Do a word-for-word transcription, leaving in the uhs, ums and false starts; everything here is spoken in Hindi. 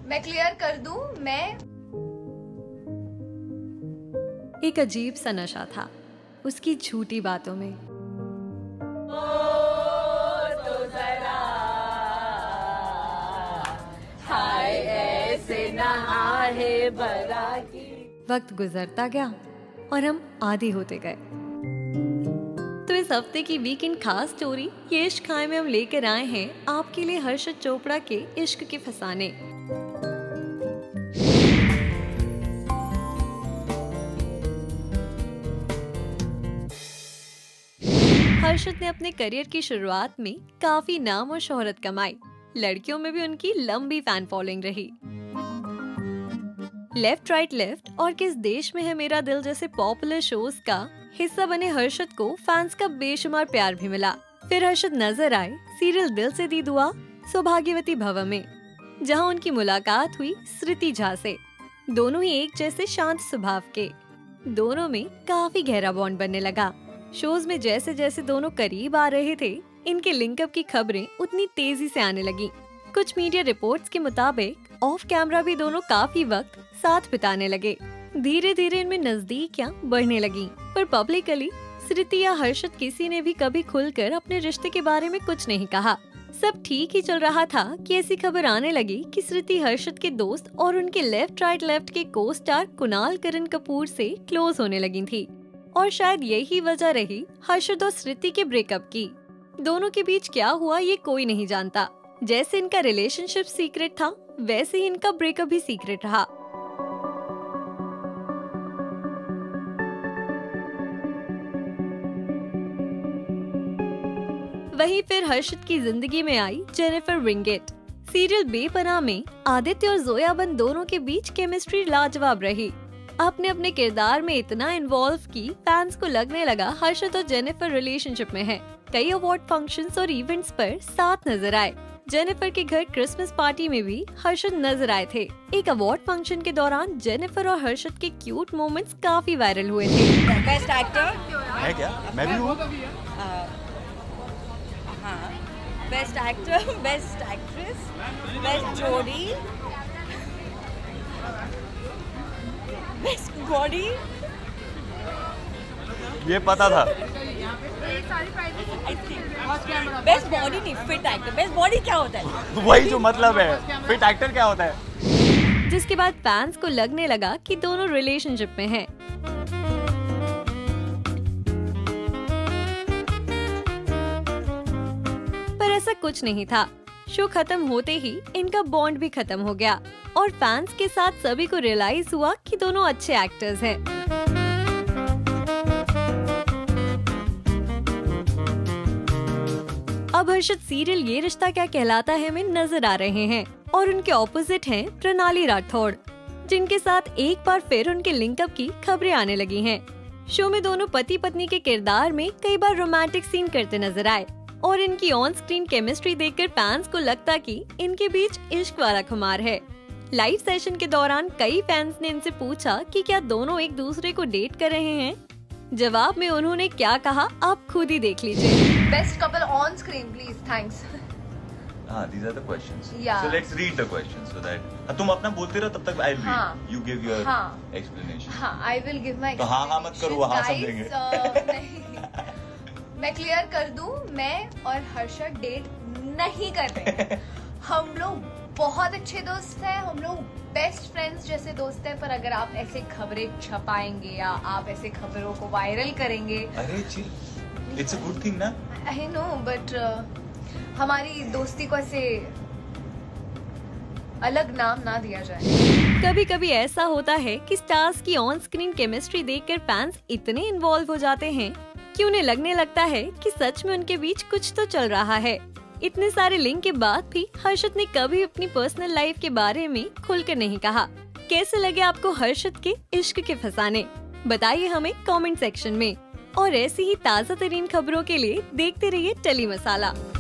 मैं क्लियर कर दूं, मैं एक अजीब सा नशा था उसकी झूठी बातों में। तो जरा हाय ऐसे ना आहे भरा की। वक्त गुजरता गया और हम आदी होते गए। तो इस हफ्ते की वीकेंड खास स्टोरी ये इश्क खाए में हम लेकर आए हैं आपके लिए हर्षद चोपड़ा के इश्क के फसाने। हर्षद ने अपने करियर की शुरुआत में काफी नाम और शोहरत कमाई। लड़कियों में भी उनकी लंबी फैन फॉलोइंग रही। लेफ्ट राइट लेफ्ट और किस देश में है मेरा दिल जैसे पॉपुलर शोज का हिस्सा बने हर्षद को फैंस का बेशुमार प्यार भी मिला। फिर हर्षद नजर आए सीरियल दिल से दी दुआ सौभाग्यवती भव में, जहां उनकी मुलाकात हुई श्रुति झा से। दोनों ही एक जैसे शांत स्वभाव के। दोनों में काफी गहरा बॉन्ड बनने लगा। शोज में जैसे जैसे दोनों करीब आ रहे थे, इनके लिंकअप की खबरें उतनी तेजी से आने लगी। कुछ मीडिया रिपोर्ट्स के मुताबिक ऑफ कैमरा भी दोनों काफी वक्त साथ बिताने लगे। धीरे धीरे इनमें नजदीकियां बढ़ने लगी, पर पब्लिकली श्रुति या हर्षद किसी ने भी कभी खुलकर अपने रिश्ते के बारे में कुछ नहीं कहा। सब ठीक ही चल रहा था कि ऐसी खबर आने लगी कि श्रुति हर्षद के दोस्त और उनके लेफ्ट राइट लेफ्ट के को स्टार कुणाल करण कपूर से क्लोज होने लगी थी। और शायद यही वजह रही हर्षद और श्रुति के ब्रेकअप की। दोनों के बीच क्या हुआ ये कोई नहीं जानता। जैसे इनका रिलेशनशिप सीक्रेट था, वैसे ही इनका ब्रेकअप भी सीक्रेट रहा। वहीं फिर हर्षद की जिंदगी में आई जेनिफर विंगेट। सीरियल बेपनाह में आदित्य और जोया बन दोनों के बीच केमिस्ट्री लाजवाब रही। अपने अपने किरदार में इतना इन्वॉल्व की फैंस को लगने लगा हर्षद और जेनिफर रिलेशनशिप में है। कई अवार्ड फंक्शंस और इवेंट्स पर साथ नजर आए। जेनिफर के घर क्रिसमस पार्टी में भी हर्षद नजर आए थे। एक अवार्ड फंक्शन के दौरान जेनिफर और हर्षद के क्यूट मोमेंट्स काफी वायरल हुए थे। बेस्ट एक्टर है क्या? मैं भी हूँ। हाँ, best actor, best actress, best जोड़ी, बेस्ट बॉडी। ये पता था। बेस्ट बॉडी नहीं, फिट एक्टर। बेस्ट बॉडी क्या होता है? वही जो मतलब है, फिट एक्टर क्या होता है? जिसके बाद फैंस को लगने लगा कि दोनों रिलेशनशिप में हैं। पर ऐसा कुछ नहीं था। शो खत्म होते ही इनका बॉन्ड भी खत्म हो गया और फैंस के साथ सभी को रियलाइज हुआ कि दोनों अच्छे एक्टर्स हैं। अब हर्षद सीरियल ये रिश्ता क्या कहलाता है में नजर आ रहे हैं और उनके ऑपोजिट हैं प्रणाली राठौड़, जिनके साथ एक बार फिर उनके लिंकअप की खबरें आने लगी हैं। शो में दोनों पति पत्नी के किरदार में कई बार रोमांटिक सीन करते नजर आए और इनकी ऑन स्क्रीन केमिस्ट्री देखकर फैंस को लगता कि इनके बीच इश्क वाला खुमार है। लाइव सेशन के दौरान कई फैंस ने इनसे पूछा कि क्या दोनों एक दूसरे को डेट कर रहे हैं। जवाब में उन्होंने क्या कहा आप खुद ही देख लीजिए। Best couple on screen please, thanks. हाँ, these are the questions. Yeah. So let's read the questions so that हाँ, तुम अपना बोलते रहो तब तक I'll read. हाँ. You give your हाँ. explanation. हाँ, I will give my तो हाँ हाँ मत करो, हाँ समझेंगे। Guys, uh, नहीं। मैं क्लियर कर दूं, मैं और हर्षद डेट नहीं कर रहे। हम लोग बहुत अच्छे दोस्त हैं, हम लोग बेस्ट फ्रेंड्स जैसे दोस्त हैं। पर अगर आप ऐसे खबरें छपाएंगे या आप ऐसे खबरों को वायरल करेंगे, अरे chill, it's a good thing ना? I know, but uh, हमारी दोस्ती को ऐसे अलग नाम ना दिया जाए। कभी कभी ऐसा होता है कि स्टार्स की ऑन स्क्रीन केमिस्ट्री देखकर फैंस इतने इन्वॉल्व हो जाते हैं कि उन्हें लगने लगता है कि सच में उनके बीच कुछ तो चल रहा है। इतने सारे लिंक के बाद भी हर्षद ने कभी अपनी पर्सनल लाइफ के बारे में खुलकर नहीं कहा। कैसे लगे आपको हर्षद के इश्क के फसाने? बताइए हमें कमेंट सेक्शन में। और ऐसी ही ताज़ा तरीन खबरों के लिए देखते रहिए टेली मसाला।